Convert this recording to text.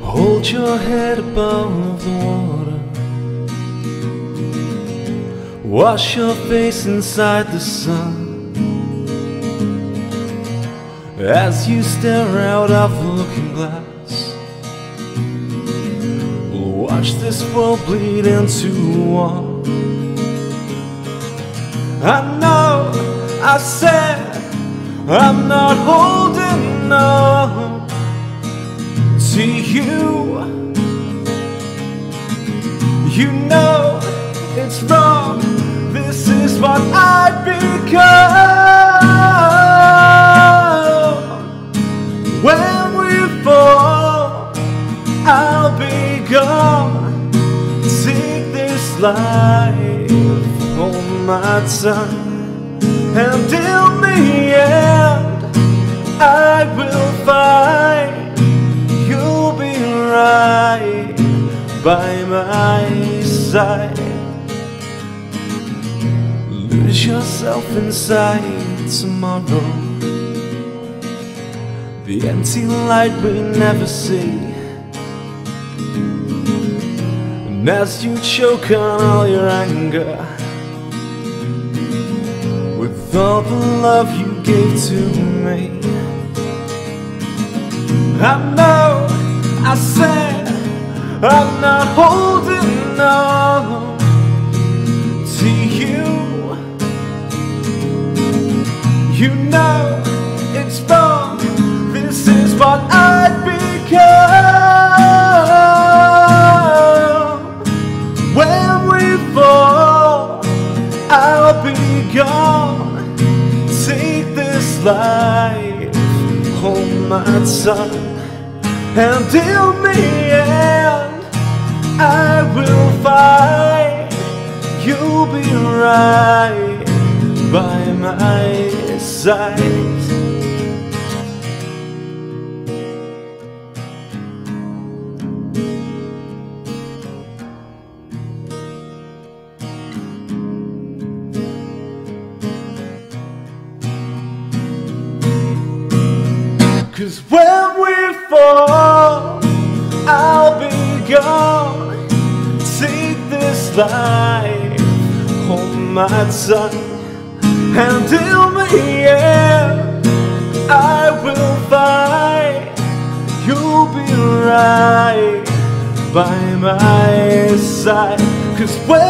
Hold your head above the water, wash your face inside the sun, as you stare out of the looking glass. Watch this world bleed into one. I know I said I'm not holding on to you. You know it's wrong. This is what I become. When we fall, I'll be gone. Take this life, hold my tongue, and in the end I will find you'll be right by my side. Lose yourself inside tomorrow, the empty light we never see. And as you choke on all your anger, with all the love you gave to me, I know I said I'm not holding on to you. You know it's wrong. This is what I become. When we fall, I'll be gone. Take this life, hold my tongue, and in the end I will find you'll be right by my side. 'Cause when we fall, I'll be gone. Take this life, hold my tongue, and in the end I will find you'll be right by my side. 'Cause when